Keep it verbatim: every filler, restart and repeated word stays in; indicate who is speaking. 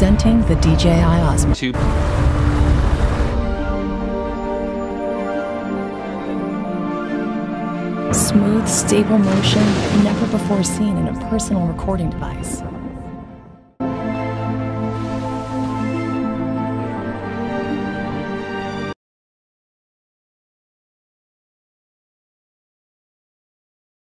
Speaker 1: Presenting the D J I Osmo.
Speaker 2: Two.
Speaker 1: Smooth, stable motion never before seen in a personal recording device.